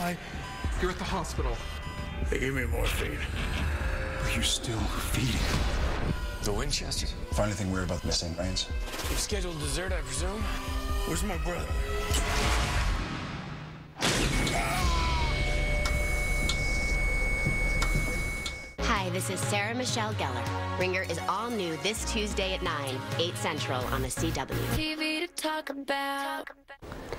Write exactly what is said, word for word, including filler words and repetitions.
Why? You're at the hospital. They gave me morphine. Are you still feeding? The Winchester. Find anything weird about the missing brains? You've scheduled dessert, I presume? Where's my brother? Hi, this is Sarah Michelle Gellar. Ringer is all new this Tuesday at nine, eight Central on the C W. T V to talk about.